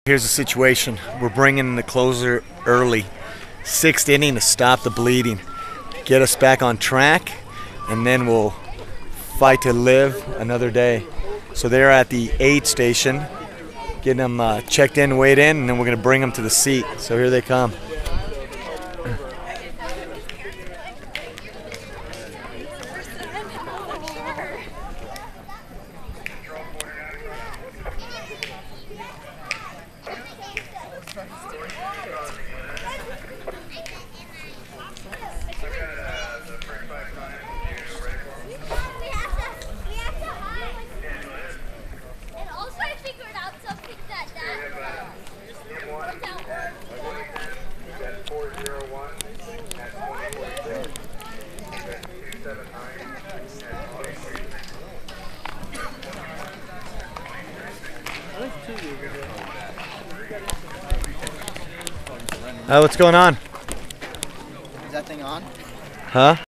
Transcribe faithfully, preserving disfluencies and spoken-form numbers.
Here's the situation. We're bringing the closer early. Sixth inning to stop the bleeding. Get us back on track, and then we'll fight to live another day. So they're at the aid station, getting them uh, checked in, weighed in, and then we're going to bring them to the seat. So here they come. Uh, what's going on? Is that thing on? Huh?